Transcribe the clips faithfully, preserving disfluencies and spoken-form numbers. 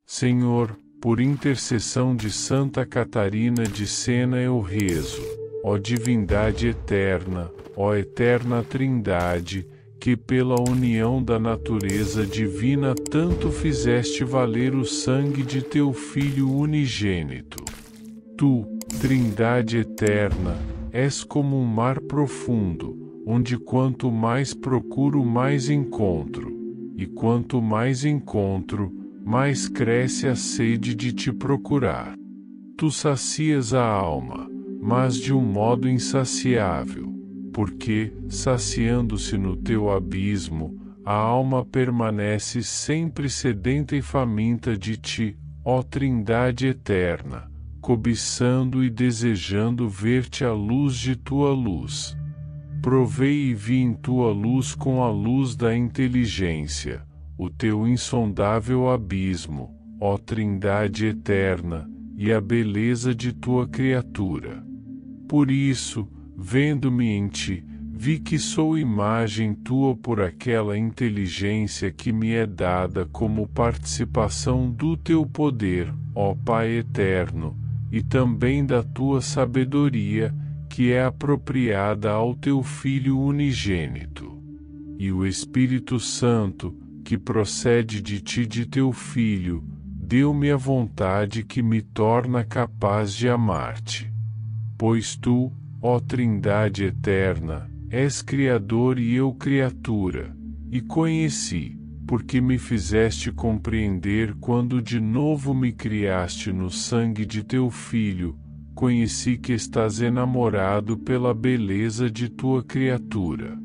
Senhor, por intercessão de Santa Catarina de Sena eu rezo, ó divindade eterna, ó eterna Trindade, que pela união da natureza divina tanto fizeste valer o sangue de teu Filho unigênito. Tu, Trindade eterna, és como um mar profundo, onde quanto mais procuro mais encontro, e quanto mais encontro, mais cresce a sede de te procurar. Tu sacias a alma, mas de um modo insaciável, porque, saciando-se no teu abismo, a alma permanece sempre sedenta e faminta de ti, ó Trindade eterna, cobiçando e desejando ver-te à luz de tua luz. Provei e vi em tua luz com a luz da inteligência, o teu insondável abismo, ó Trindade eterna, e a beleza de tua criatura. Por isso, vendo-me em ti, vi que sou imagem tua por aquela inteligência que me é dada como participação do teu poder, ó Pai eterno, e também da tua sabedoria, que é apropriada ao teu Filho unigênito. E o Espírito Santo, que procede de ti de teu Filho, deu-me a vontade que me torna capaz de amar-te. Pois tu, ó Trindade eterna, és Criador e eu criatura, e conheci, porque me fizeste compreender quando de novo me criaste no sangue de teu Filho, conheci que estás enamorado pela beleza de tua criatura.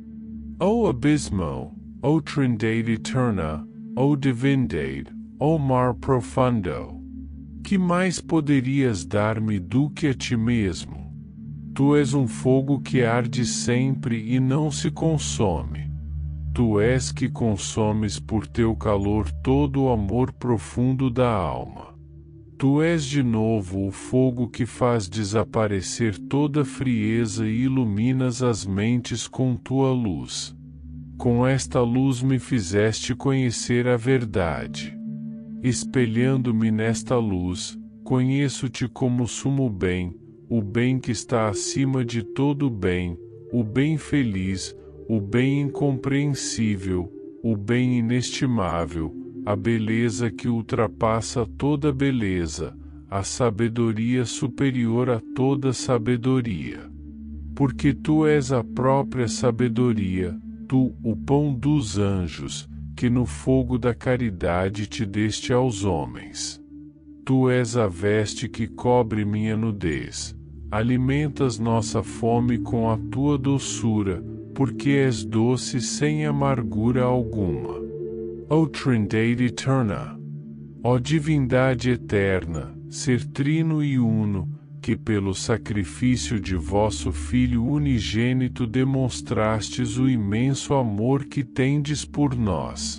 Ó abismo, ó Trindade eterna, ó divindade, ó mar profundo, que mais poderias dar-me do que a ti mesmo? Tu és um fogo que arde sempre e não se consome. Tu és que consomes por teu calor todo o amor profundo da alma. Tu és de novo o fogo que faz desaparecer toda frieza e iluminas as mentes com tua luz. Com esta luz me fizeste conhecer a verdade. Espelhando-me nesta luz, conheço-te como sumo bem, o bem que está acima de todo bem, o bem feliz, o bem incompreensível, o bem inestimável, a beleza que ultrapassa toda beleza, a sabedoria superior a toda sabedoria. Porque tu és a própria sabedoria, tu, o pão dos anjos, que no fogo da caridade te deste aos homens. Tu és a veste que cobre minha nudez. Alimentas nossa fome com a tua doçura, porque és doce sem amargura alguma. Ó Trindade eterna, ó divindade eterna, ser trino e uno, que pelo sacrifício de vosso Filho unigênito demonstrastes o imenso amor que tendes por nós.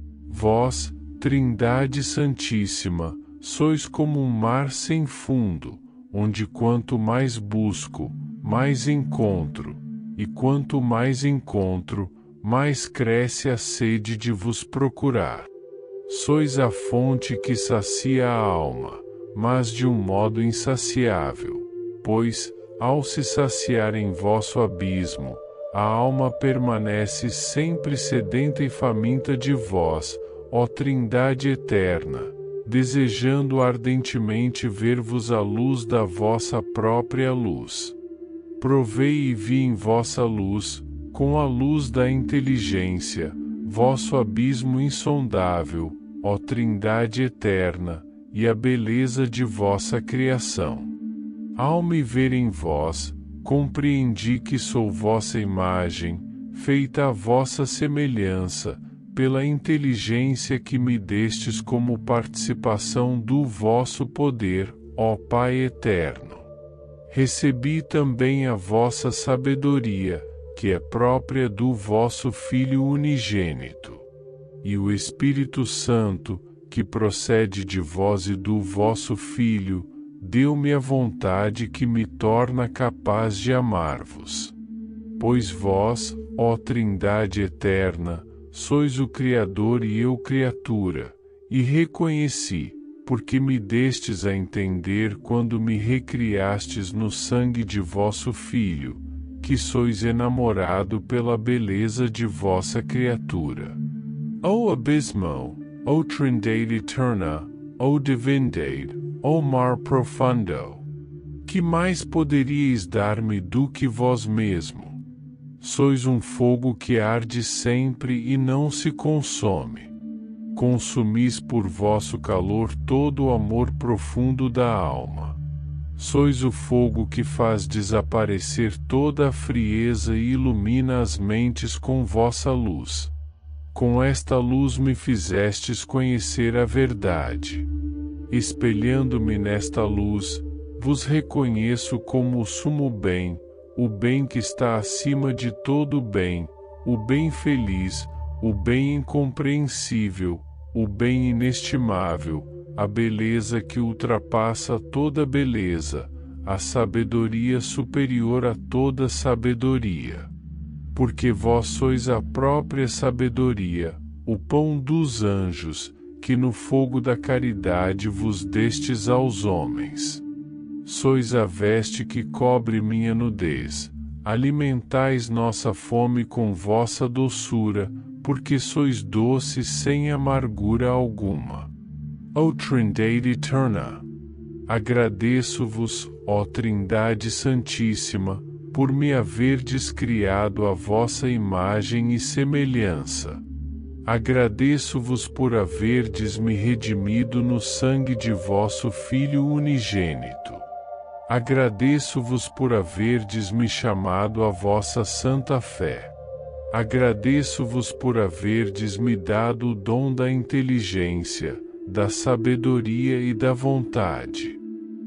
Vós, Trindade Santíssima, sois como um mar sem fundo, onde quanto mais busco, mais encontro, e quanto mais encontro, mais cresce a sede de vos procurar. Sois a fonte que sacia a alma, mas de um modo insaciável, pois, ao se saciar em vosso abismo, a alma permanece sempre sedenta e faminta de vós, ó Trindade eterna, desejando ardentemente ver-vos à luz da vossa própria luz. Provei e vi em vossa luz, com a luz da inteligência, vosso abismo insondável, ó Trindade eterna, e a beleza de vossa criação. Ao me ver em vós, compreendi que sou vossa imagem, feita à vossa semelhança, pela inteligência que me destes como participação do vosso poder, ó Pai eterno. Recebi também a vossa sabedoria, que é própria do vosso Filho unigênito. E o Espírito Santo, que procede de vós e do vosso Filho, deu-me a vontade que me torna capaz de amar-vos. Pois vós, ó Trindade eterna, sois o Criador e eu criatura, e reconheci, porque me destes a entender quando me recriastes no sangue de vosso Filho, que sois enamorado pela beleza de vossa criatura. Ó abismo, ó trindade eterna, ó divindade, ó mar profundo! Que mais poderíeis dar-me do que vós mesmo? Sois um fogo que arde sempre e não se consome. Consumis por vosso calor todo o amor profundo da alma. Sois o fogo que faz desaparecer toda a frieza e ilumina as mentes com vossa luz. Com esta luz me fizestes conhecer a verdade. Espelhando-me nesta luz, vos reconheço como o sumo bem, o bem que está acima de todo bem, o bem feliz, o bem incompreensível, o bem inestimável, a beleza que ultrapassa toda beleza, a sabedoria superior a toda sabedoria. Porque vós sois a própria sabedoria, o pão dos anjos, que no fogo da caridade vos destes aos homens. Sois a veste que cobre minha nudez, alimentais nossa fome com vossa doçura, porque sois doces sem amargura alguma. Ó Trindade eterna! Agradeço-vos, ó Trindade Santíssima, por me haverdes criado à vossa imagem e semelhança. Agradeço-vos por haverdes me redimido no sangue de vosso Filho unigênito. Agradeço-vos por haverdes me chamado à vossa santa fé. Agradeço-vos por haverdes me dado o dom da inteligência, da sabedoria e da vontade.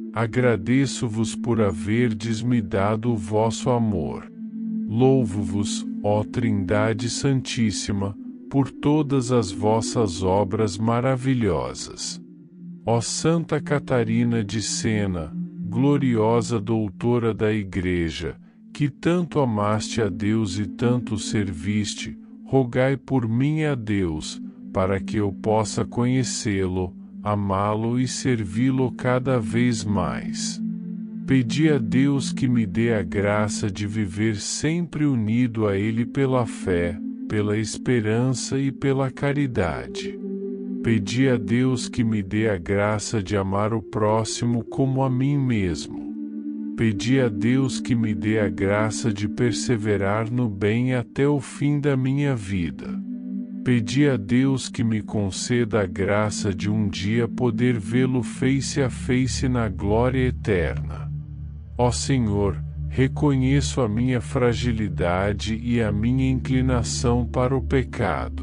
Agradeço-vos por haverdes me dado o vosso amor. Louvo-vos, ó Trindade Santíssima, por todas as vossas obras maravilhosas. Ó Santa Catarina de Sena, gloriosa doutora da Igreja, que tanto amaste a Deus e tanto serviste, rogai por mim a Deus, para que eu possa conhecê-lo, amá-lo e servi-lo cada vez mais. Pedi a Deus que me dê a graça de viver sempre unido a Ele pela fé, pela esperança e pela caridade. Pedi a Deus que me dê a graça de amar o próximo como a mim mesmo. Pedi a Deus que me dê a graça de perseverar no bem até o fim da minha vida. Pedi a Deus que me conceda a graça de um dia poder vê-lo face a face na glória eterna. Ó Senhor, reconheço a minha fragilidade e a minha inclinação para o pecado.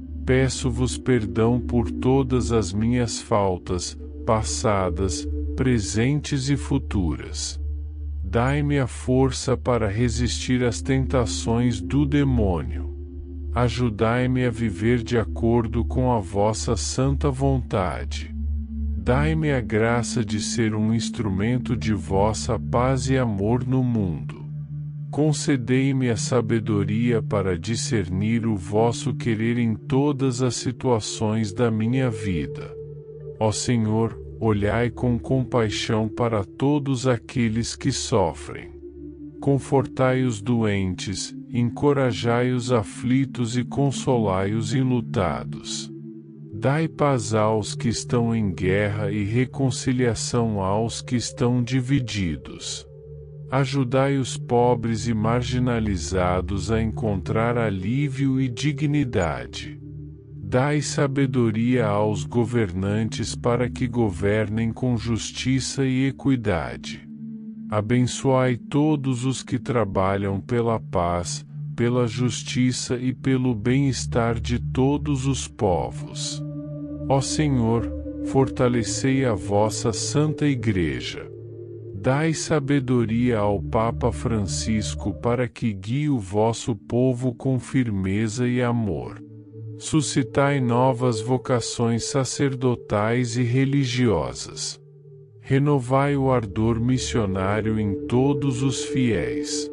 Peço-vos perdão por todas as minhas faltas, passadas, presentes e futuras. Dai-me a força para resistir às tentações do demônio. Ajudai-me a viver de acordo com a vossa santa vontade. Dai-me a graça de ser um instrumento de vossa paz e amor no mundo. Concedei-me a sabedoria para discernir o vosso querer em todas as situações da minha vida. Ó Senhor, olhai com compaixão para todos aqueles que sofrem. Confortai os doentes, encorajai os aflitos e consolai os enlutados. Dai paz aos que estão em guerra e reconciliação aos que estão divididos. Ajudai os pobres e marginalizados a encontrar alívio e dignidade. Dai sabedoria aos governantes para que governem com justiça e equidade. Abençoai todos os que trabalham pela paz, pela justiça e pelo bem-estar de todos os povos. Ó Senhor, fortalecei a vossa Santa Igreja. Dai sabedoria ao Papa Francisco para que guie o vosso povo com firmeza e amor. Suscitai novas vocações sacerdotais e religiosas. Renovai o ardor missionário em todos os fiéis.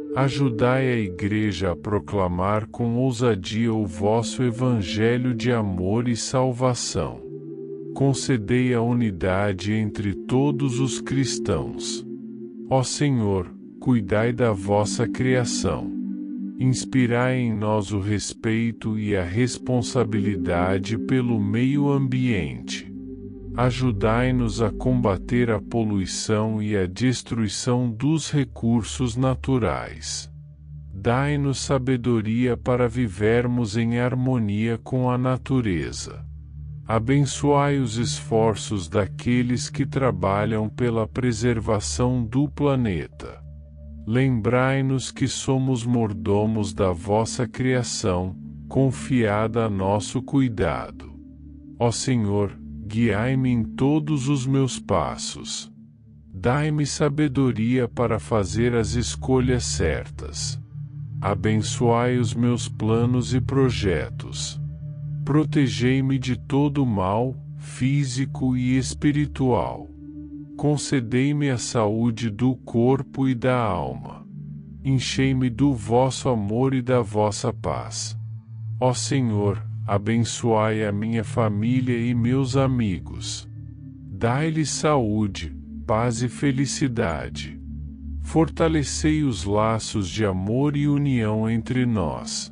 Ajudai a Igreja a proclamar com ousadia o vosso Evangelho de amor e salvação. concedei a unidade entre todos os cristãos. Ó Senhor, cuidai da vossa criação. Inspirai em nós o respeito e a responsabilidade pelo meio ambiente. Ajudai-nos a combater a poluição e a destruição dos recursos naturais. Dai-nos sabedoria para vivermos em harmonia com a natureza. Abençoai os esforços daqueles que trabalham pela preservação do planeta. Lembrai-nos que somos mordomos da vossa criação, confiada a nosso cuidado. Ó Senhor, guiai-me em todos os meus passos. Dai-me sabedoria para fazer as escolhas certas. Abençoai os meus planos e projetos. Protegei-me de todo mal, físico e espiritual. Concedei-me a saúde do corpo e da alma. Enchei-me do vosso amor e da vossa paz. Ó Senhor, abençoai a minha família e meus amigos. Dai-lhes saúde, paz e felicidade. Fortalecei os laços de amor e união entre nós.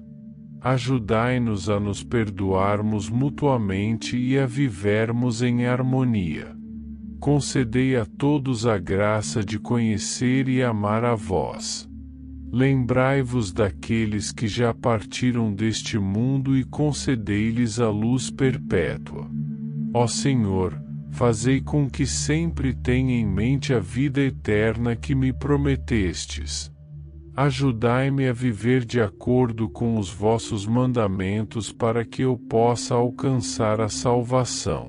Ajudai-nos a nos perdoarmos mutuamente e a vivermos em harmonia. Concedei a todos a graça de conhecer e amar a vós. Lembrai-vos daqueles que já partiram deste mundo e concedei-lhes a luz perpétua. Ó Senhor, fazei com que sempre tenha em mente a vida eterna que me prometestes. Ajudai-me a viver de acordo com os vossos mandamentos para que eu possa alcançar a salvação.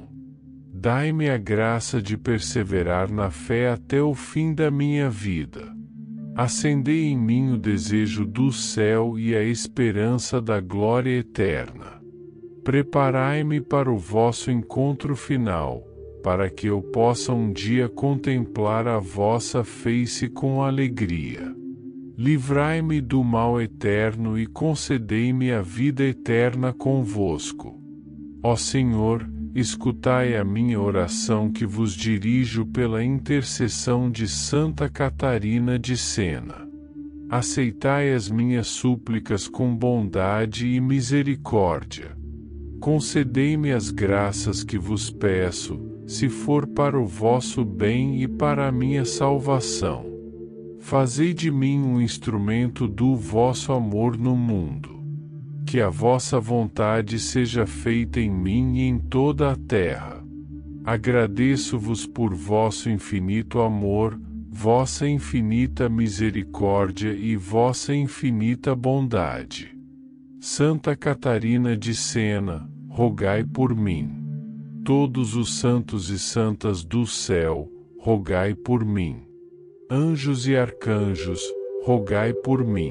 Dai-me a graça de perseverar na fé até o fim da minha vida. Acendei em mim o desejo do céu e a esperança da glória eterna. Preparai-me para o vosso encontro final, para que eu possa um dia contemplar a vossa face com alegria. Livrai-me do mal eterno e concedei-me a vida eterna convosco. Ó Senhor, escutai a minha oração que vos dirijo pela intercessão de Santa Catarina de Sena. Aceitai as minhas súplicas com bondade e misericórdia. Concedei-me as graças que vos peço, se for para o vosso bem e para a minha salvação. Fazei de mim um instrumento do vosso amor no mundo. Que a vossa vontade seja feita em mim e em toda a terra. Agradeço-vos por vosso infinito amor, vossa infinita misericórdia e vossa infinita bondade. Santa Catarina de Sena, rogai por mim. Todos os santos e santas do céu, rogai por mim. Anjos e arcanjos, rogai por mim.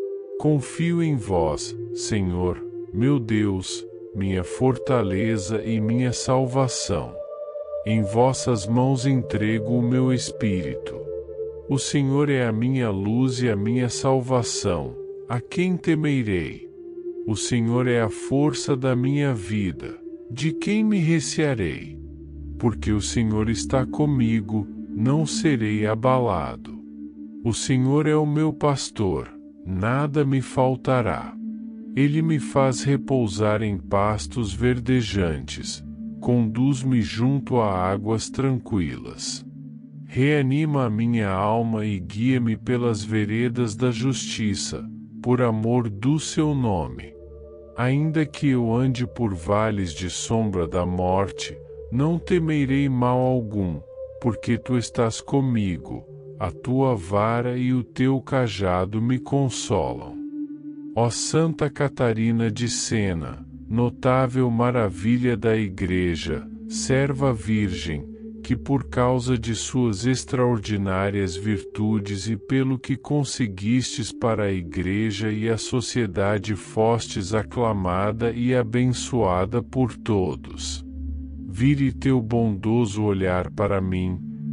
Confio em vós, Senhor, meu Deus, minha fortaleza e minha salvação. Em vossas mãos entrego o meu espírito. O Senhor é a minha luz e a minha salvação, a quem temerei? O Senhor é a força da minha vida, de quem me recearei? Porque o Senhor está comigo, não serei abalado. O Senhor é o meu pastor, nada me faltará. Ele me faz repousar em pastos verdejantes, conduz-me junto a águas tranquilas. Reanima a minha alma e guia-me pelas veredas da justiça, por amor do seu nome. Ainda que eu ande por vales de sombra da morte, não temerei mal algum, porque tu estás comigo, a tua vara e o teu cajado me consolam. Ó Santa Catarina de Sena, notável maravilha da Igreja, serva virgem, que por causa de suas extraordinárias virtudes e pelo que conseguistes para a Igreja e a sociedade fostes aclamada e abençoada por todos. Vire teu bondoso olhar para mim,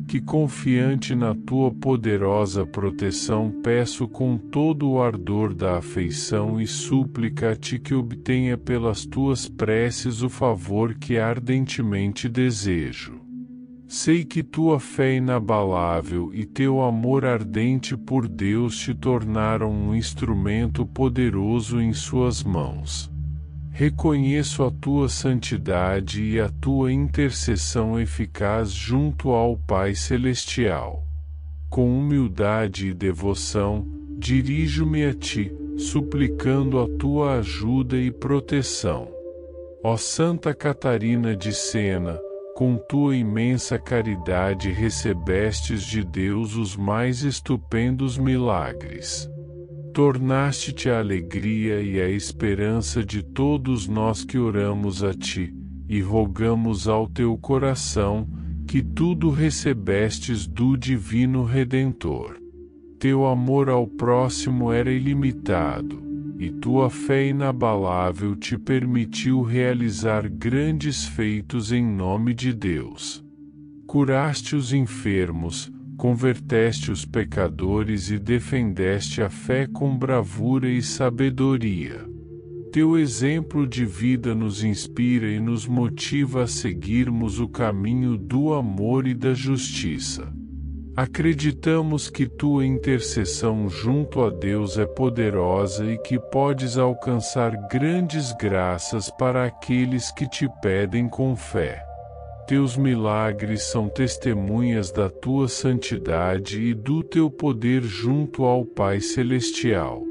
que confiante na tua poderosa proteção peço com todo o ardor da afeição e súplica a ti que obtenha pelas tuas preces o favor que ardentemente desejo. Sei que tua fé inabalável e teu amor ardente por Deus te tornaram um instrumento poderoso em suas mãos. Reconheço a tua santidade e a tua intercessão eficaz junto ao Pai Celestial. Com humildade e devoção, dirijo-me a ti, suplicando a tua ajuda e proteção. Ó Santa Catarina de Sena, com tua imensa caridade recebestes de Deus os mais estupendos milagres. Tornaste-te a alegria e a esperança de todos nós que oramos a ti, e rogamos ao teu coração, que tudo recebestes do Divino Redentor. Teu amor ao próximo era ilimitado, e tua fé inabalável te permitiu realizar grandes feitos em nome de Deus. Curaste os enfermos, converteste os pecadores e defendeste a fé com bravura e sabedoria. Teu exemplo de vida nos inspira e nos motiva a seguirmos o caminho do amor e da justiça. Acreditamos que tua intercessão junto a Deus é poderosa e que podes alcançar grandes graças para aqueles que te pedem com fé. Teus milagres são testemunhas da tua santidade e do teu poder junto ao Pai Celestial.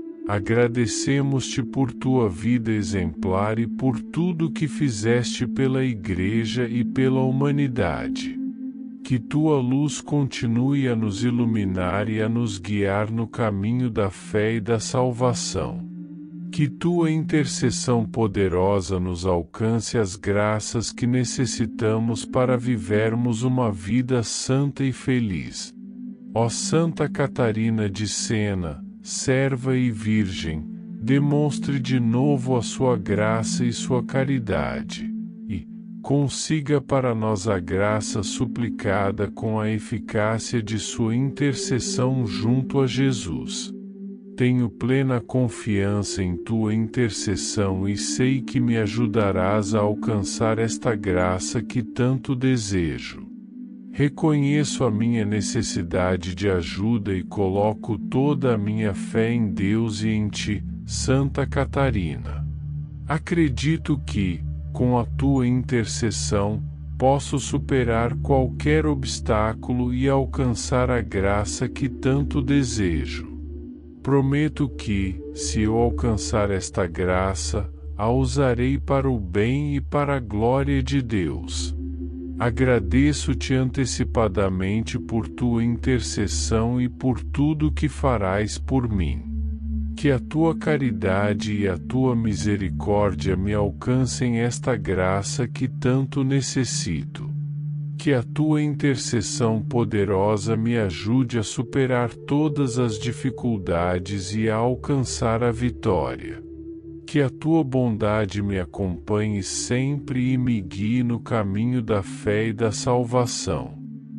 Agradecemos-te por tua vida exemplar e por tudo que fizeste pela Igreja e pela humanidade. Que tua luz continue a nos iluminar e a nos guiar no caminho da fé e da salvação. Que tua intercessão poderosa nos alcance as graças que necessitamos para vivermos uma vida santa e feliz. Ó Santa Catarina de Sena, serva e virgem, demonstre de novo a sua graça e sua caridade, e consiga para nós a graça suplicada com a eficácia de sua intercessão junto a Jesus. Tenho plena confiança em tua intercessão e sei que me ajudarás a alcançar esta graça que tanto desejo. Reconheço a minha necessidade de ajuda e coloco toda a minha fé em Deus e em ti, Santa Catarina. Acredito que, com a tua intercessão, posso superar qualquer obstáculo e alcançar a graça que tanto desejo. Prometo que, se eu alcançar esta graça, a usarei para o bem e para a glória de Deus. Agradeço-te antecipadamente por tua intercessão e por tudo que farás por mim. Que a tua caridade e a tua misericórdia me alcancem esta graça que tanto necessito. Que a tua intercessão poderosa me ajude a superar todas as dificuldades e a alcançar a vitória. Que a tua bondade me acompanhe sempre e me guie no caminho da fé e da salvação.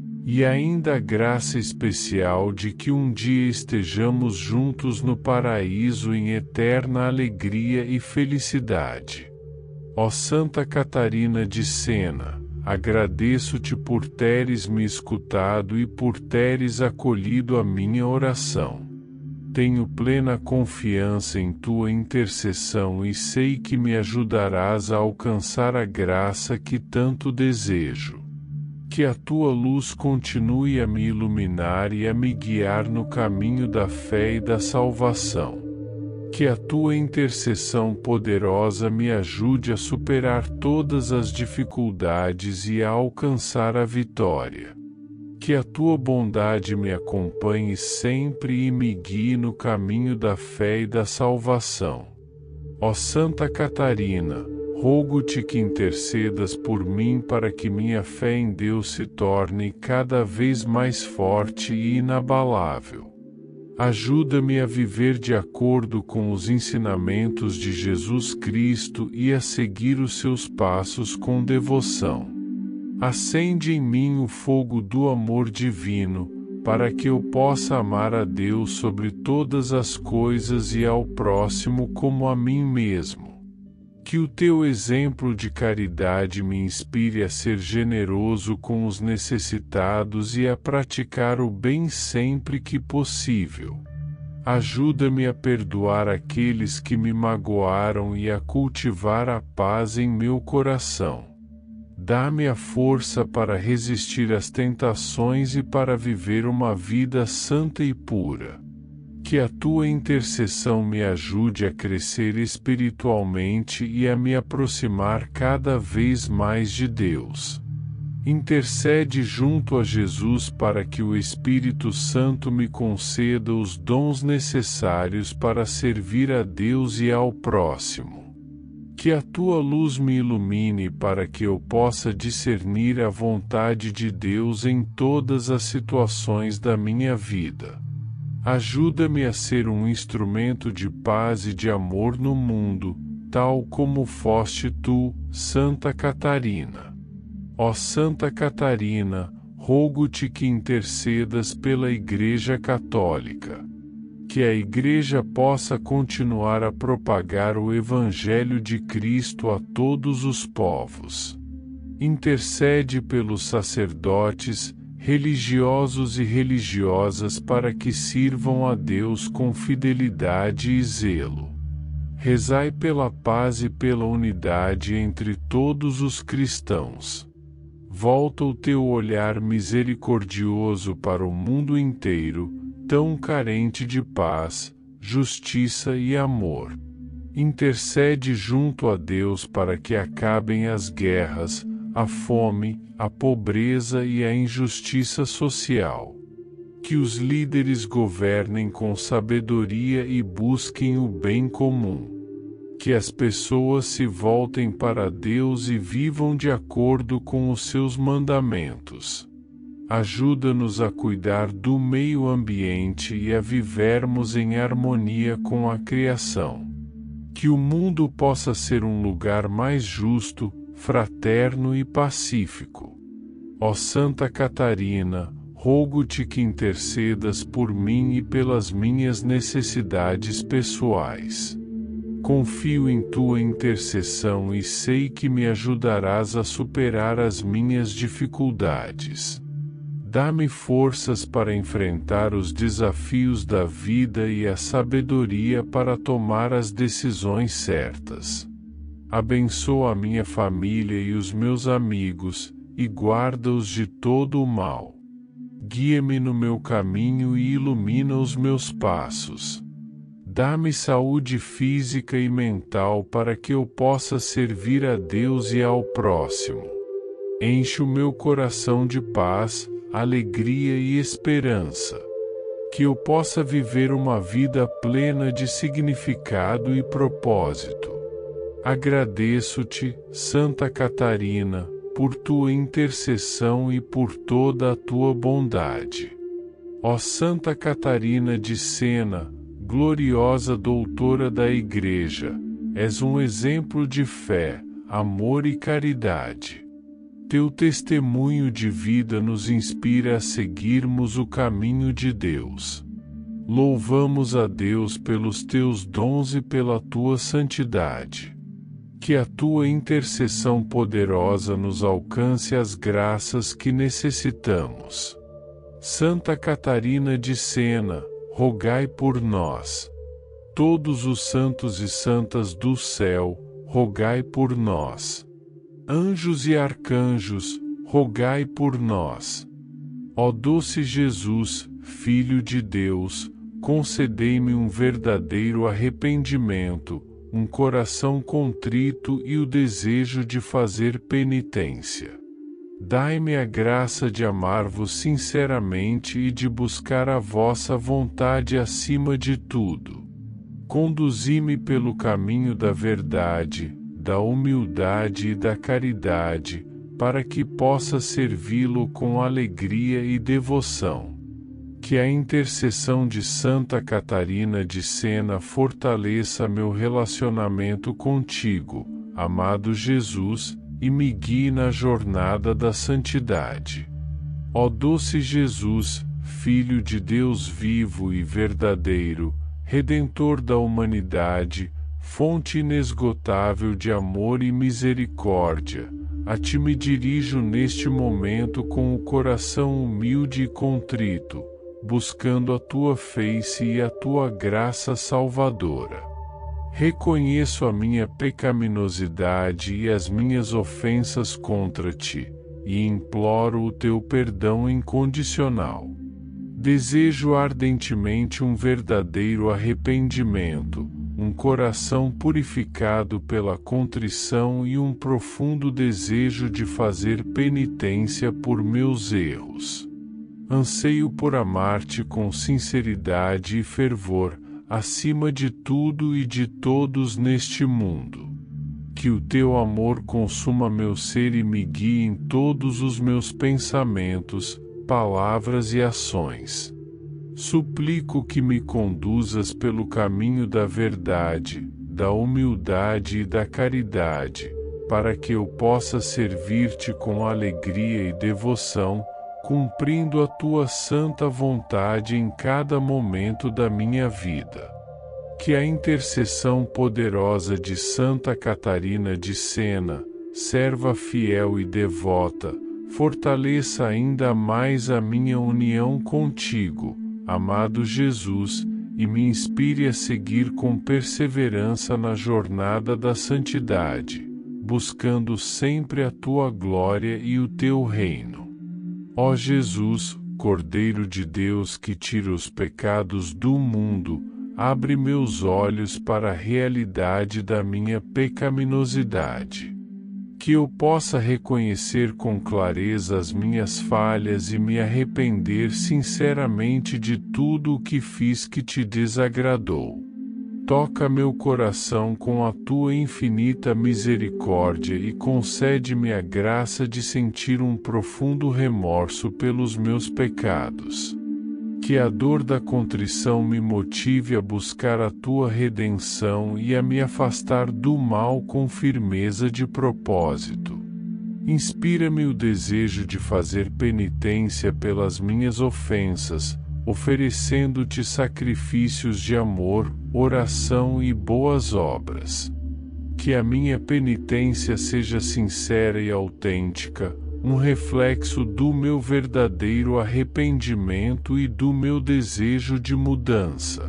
E ainda a graça especial de que um dia estejamos juntos no paraíso em eterna alegria e felicidade. Ó Santa Catarina de Sena, agradeço-te por teres me escutado e por teres acolhido a minha oração. Tenho plena confiança em tua intercessão e sei que me ajudarás a alcançar a graça que tanto desejo. Que a tua luz continue a me iluminar e a me guiar no caminho da fé e da salvação. Que a tua intercessão poderosa me ajude a superar todas as dificuldades e a alcançar a vitória. Que a tua bondade me acompanhe sempre e me guie no caminho da fé e da salvação. Ó Santa Catarina, rogo-te que intercedas por mim para que minha fé em Deus se torne cada vez mais forte e inabalável. Ajuda-me a viver de acordo com os ensinamentos de Jesus Cristo e a seguir os seus passos com devoção. Acende em mim o fogo do amor divino, para que eu possa amar a Deus sobre todas as coisas e ao próximo como a mim mesmo. Que o teu exemplo de caridade me inspire a ser generoso com os necessitados e a praticar o bem sempre que possível. Ajuda-me a perdoar aqueles que me magoaram e a cultivar a paz em meu coração. Dá-me a força para resistir às tentações e para viver uma vida santa e pura. Que a tua intercessão me ajude a crescer espiritualmente e a me aproximar cada vez mais de Deus. Intercede junto a Jesus para que o Espírito Santo me conceda os dons necessários para servir a Deus e ao próximo. Que a tua luz me ilumine para que eu possa discernir a vontade de Deus em todas as situações da minha vida. Ajuda-me a ser um instrumento de paz e de amor no mundo, tal como foste tu, Santa Catarina. Ó Santa Catarina, rogo-te que intercedas pela Igreja Católica. Que a Igreja possa continuar a propagar o Evangelho de Cristo a todos os povos. Intercede pelos sacerdotes, religiosos e religiosas para que sirvam a Deus com fidelidade e zelo. Rezai pela paz e pela unidade entre todos os cristãos. Volta o teu olhar misericordioso para o mundo inteiro, tão carente de paz, justiça e amor. Intercede junto a Deus para que acabem as guerras, a fome, a pobreza e a injustiça social. Que os líderes governem com sabedoria e busquem o bem comum. Que as pessoas se voltem para Deus e vivam de acordo com os seus mandamentos. Ajuda-nos a cuidar do meio ambiente e a vivermos em harmonia com a criação. Que o mundo possa ser um lugar mais justo, fraterno e pacífico. Ó Santa Catarina, rogo-te que intercedas por mim e pelas minhas necessidades pessoais. Confio em tua intercessão e sei que me ajudarás a superar as minhas dificuldades. Dá-me forças para enfrentar os desafios da vida e a sabedoria para tomar as decisões certas. Abençoa a minha família e os meus amigos, e guarda-os de todo o mal. Guia-me no meu caminho e ilumina os meus passos. Dá-me saúde física e mental para que eu possa servir a Deus e ao próximo. Enche o meu coração de paz, alegria e esperança. Que eu possa viver uma vida plena de significado e propósito. Agradeço-te, Santa Catarina, por tua intercessão e por toda a tua bondade. Ó Santa Catarina de Sena, gloriosa doutora da Igreja, és um exemplo de fé, amor e caridade. Teu testemunho de vida nos inspira a seguirmos o caminho de Deus. Louvamos a Deus pelos teus dons e pela tua santidade. Que a tua intercessão poderosa nos alcance as graças que necessitamos. Santa Catarina de Sena, rogai por nós. Todos os santos e santas do céu, rogai por nós. Anjos e arcanjos, rogai por nós. Ó doce Jesus, Filho de Deus, concedei-me um verdadeiro arrependimento, um coração contrito e o desejo de fazer penitência. Dai-me a graça de amar-vos sinceramente e de buscar a vossa vontade acima de tudo. Conduzi-me pelo caminho da verdade, da humildade e da caridade, para que possa servi-lo com alegria e devoção. Que a intercessão de Santa Catarina de Sena fortaleça meu relacionamento contigo, amado Jesus, e me guie na jornada da santidade. Ó doce Jesus, Filho de Deus vivo e verdadeiro, Redentor da humanidade, fonte inesgotável de amor e misericórdia, a ti me dirijo neste momento com o coração humilde e contrito, buscando a tua face e a tua graça salvadora. Reconheço a minha pecaminosidade e as minhas ofensas contra ti, e imploro o teu perdão incondicional. Desejo ardentemente um verdadeiro arrependimento, um coração purificado pela contrição e um profundo desejo de fazer penitência por meus erros. Anseio por amar-te com sinceridade e fervor, acima de tudo e de todos neste mundo. Que o teu amor consuma meu ser e me guie em todos os meus pensamentos, palavras e ações. Suplico que me conduzas pelo caminho da verdade, da humildade e da caridade, para que eu possa servir-te com alegria e devoção, cumprindo a tua santa vontade em cada momento da minha vida. Que a intercessão poderosa de Santa Catarina de Sena, serva fiel e devota, fortaleça ainda mais a minha união contigo, amado Jesus, e me inspire a seguir com perseverança na jornada da santidade, buscando sempre a tua glória e o teu reino. Ó Jesus, Cordeiro de Deus que tira os pecados do mundo, abre meus olhos para a realidade da minha pecaminosidade. Que eu possa reconhecer com clareza as minhas falhas e me arrepender sinceramente de tudo o que fiz que te desagradou. Toca meu coração com a tua infinita misericórdia e concede-me a graça de sentir um profundo remorso pelos meus pecados. Que a dor da contrição me motive a buscar a tua redenção e a me afastar do mal com firmeza de propósito. Inspira-me o desejo de fazer penitência pelas minhas ofensas, oferecendo-te sacrifícios de amor, oração e boas obras. Que a minha penitência seja sincera e autêntica, um reflexo do meu verdadeiro arrependimento e do meu desejo de mudança.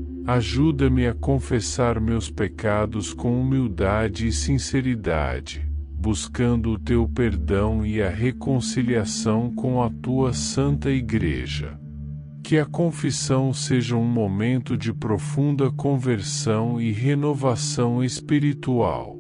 Ajuda-me a confessar meus pecados com humildade e sinceridade, buscando o teu perdão e a reconciliação com a tua Santa Igreja. Que a confissão seja um momento de profunda conversão e renovação espiritual.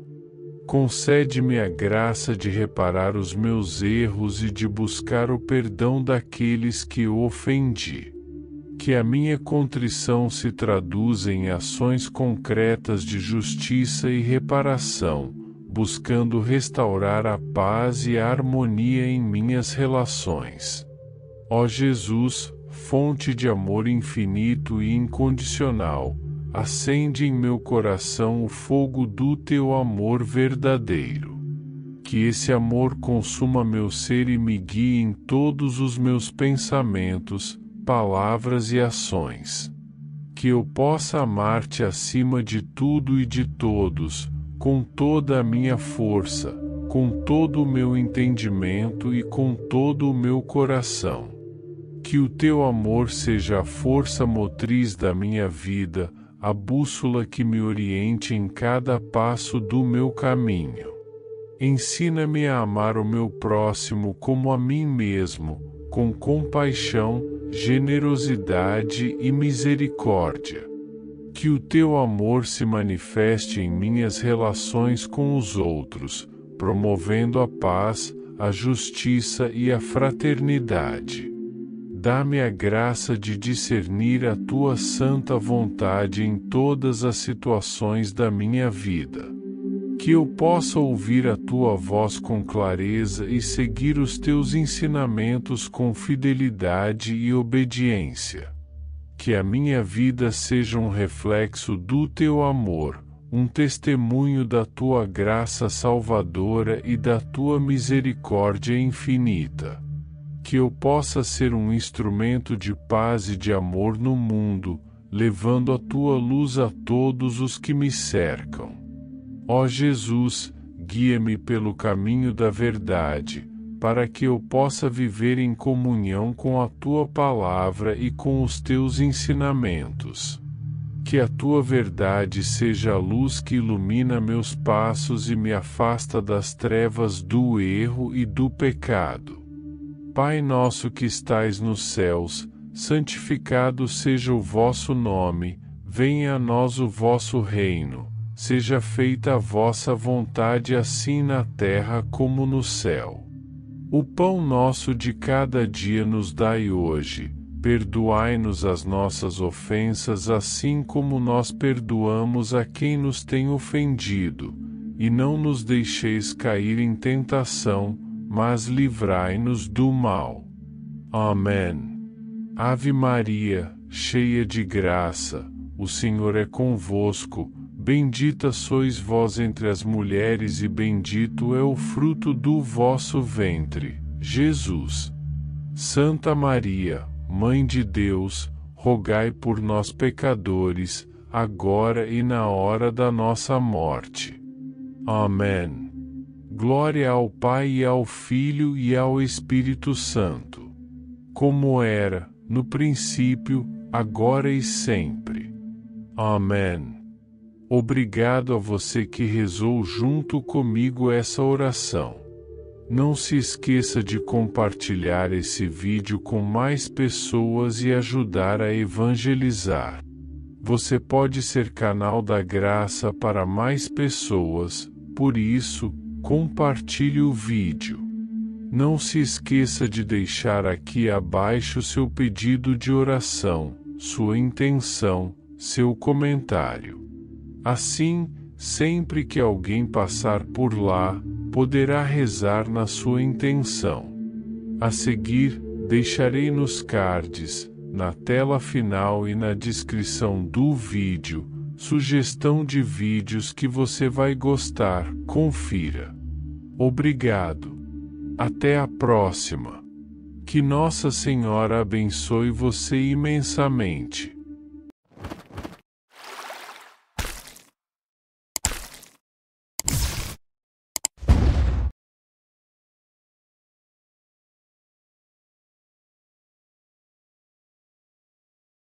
Concede-me a graça de reparar os meus erros e de buscar o perdão daqueles que eu ofendi. Que a minha contrição se traduza em ações concretas de justiça e reparação, buscando restaurar a paz e a harmonia em minhas relações. Ó Jesus, fonte de amor infinito e incondicional, acende em meu coração o fogo do teu amor verdadeiro. Que esse amor consuma meu ser e me guie em todos os meus pensamentos, palavras e ações. Que eu possa amar-te acima de tudo e de todos, com toda a minha força, com todo o meu entendimento e com todo o meu coração. Que o teu amor seja a força motriz da minha vida, a bússola que me oriente em cada passo do meu caminho. Ensina-me a amar o meu próximo como a mim mesmo, com compaixão, generosidade e misericórdia. Que o teu amor se manifeste em minhas relações com os outros, promovendo a paz, a justiça e a fraternidade. Dá-me a graça de discernir a tua santa vontade em todas as situações da minha vida. Que eu possa ouvir a tua voz com clareza e seguir os teus ensinamentos com fidelidade e obediência. Que a minha vida seja um reflexo do teu amor, um testemunho da tua graça salvadora e da tua misericórdia infinita. Que eu possa ser um instrumento de paz e de amor no mundo, levando a tua luz a todos os que me cercam. Ó Jesus, guia-me pelo caminho da verdade, para que eu possa viver em comunhão com a tua palavra e com os teus ensinamentos. Que a tua verdade seja a luz que ilumina meus passos e me afasta das trevas do erro e do pecado. Pai nosso que estais nos céus, santificado seja o vosso nome, venha a nós o vosso reino, seja feita a vossa vontade assim na terra como no céu. O pão nosso de cada dia nos dai hoje, perdoai-nos as nossas ofensas assim como nós perdoamos a quem nos tem ofendido, e não nos deixeis cair em tentação, mas livrai-nos do mal. Amém. Ave Maria, cheia de graça, o Senhor é convosco, bendita sois vós entre as mulheres e bendito é o fruto do vosso ventre, Jesus. Santa Maria, Mãe de Deus, rogai por nós pecadores, agora e na hora da nossa morte. Amém. Glória ao Pai e ao Filho e ao Espírito Santo, como era, no princípio, agora e sempre. Amém. Obrigado a você que rezou junto comigo essa oração. Não se esqueça de compartilhar esse vídeo com mais pessoas e ajudar a evangelizar. Você pode ser canal da graça para mais pessoas, por isso, compartilhe o vídeo. Não se esqueça de deixar aqui abaixo seu pedido de oração, sua intenção, seu comentário. Assim, sempre que alguém passar por lá, poderá rezar na sua intenção. A seguir, deixarei nos cards, na tela final e na descrição do vídeo, sugestão de vídeos que você vai gostar, confira. Obrigado. Até a próxima. Que Nossa Senhora abençoe você imensamente.